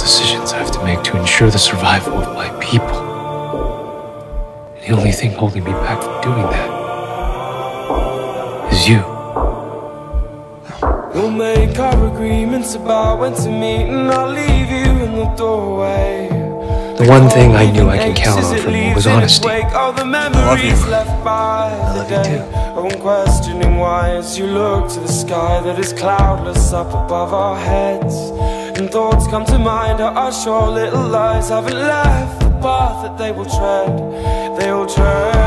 decisions I have to make to ensure the survival of my people. And the only thing holding me back from doing that is you. We'll make our agreements about when to meet, and I'll leave you in the doorway. The one thing I knew I could count on from you was honesty. I love you. I love you too. Questioning why as you look to the sky that is cloudless up above our heads, and thoughts come to mind how our short little lives haven't left the path that they will tread. They will tread.